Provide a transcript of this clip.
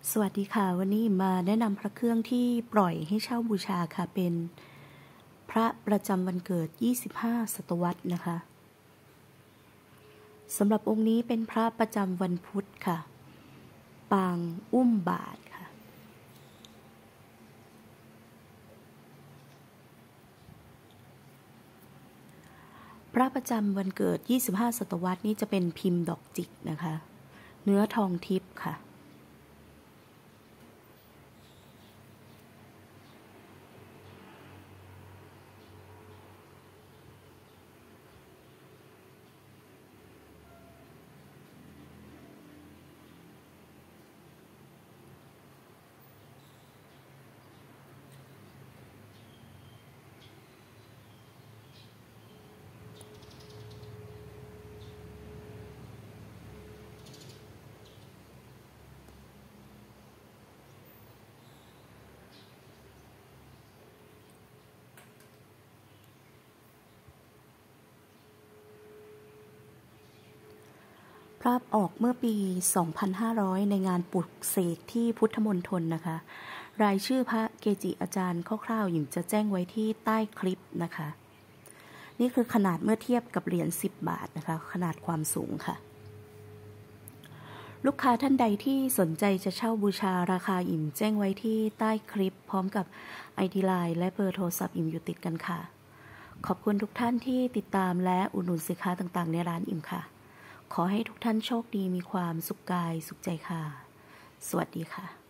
สวัสดีค่ะวันนี้มาแนะนำพระเครื่องที่ปล่อยให้เช่าบูชาค่ะเป็นพระประจำวันเกิด25ศตวรรษนะคะสำหรับองค์นี้เป็นพระประจำวันพุธค่ะปางอุ้มบาทค่ะพระประจำวันเกิด25ศตวรรษนี้จะเป็นพิมพ์ดอกจิกนะคะเนื้อทองทิพย์ค่ะภาพออกเมื่อปี 2500 ในงานปลุกเสกที่พุทธมณฑลนะคะรายชื่อพระเกจิอาจารย์คร่าวๆหญิงจะแจ้งไว้ที่ใต้คลิปนะคะนี่คือขนาดเมื่อเทียบกับเหรียญ10 บาทนะคะขนาดความสูงค่ะลูกค้าท่านใดที่สนใจจะเช่าบูชาราคาอิ่มแจ้งไว้ที่ใต้คลิปพร้อมกับ ID Line และเบอร์โทรศัพท์อิ่มอยู่ติดกันค่ะขอบคุณทุกท่านที่ติดตามและอุดหนุนสินค้าต่างๆในร้านอิ่มค่ะขอให้ทุกท่านโชคดีมีความสุขกายสุขใจค่ะสวัสดีค่ะ